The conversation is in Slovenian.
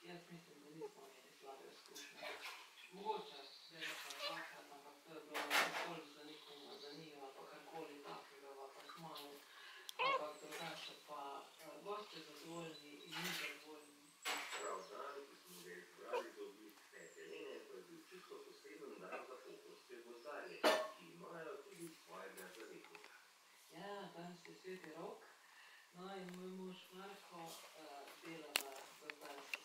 Jaz mislim, da nismo imeli slabe izkušnje. Mogoče, delati dvakrat, ampak to je bilo nikoli za nikomu zanimivo, pa karkoli takega v apartmanu. Ampak drugače pa gosti zadovoljni in mi zadovoljni. Prav dan, ki smo ga izbrali za obisk Svete Helene, pa je bil čisto poseben dan za pohorske gozdarje, ki imajo tudi svojega zavetnika. Ja, danes je Sveti Rok. No in moj mož Marko dela v gozdarstvu.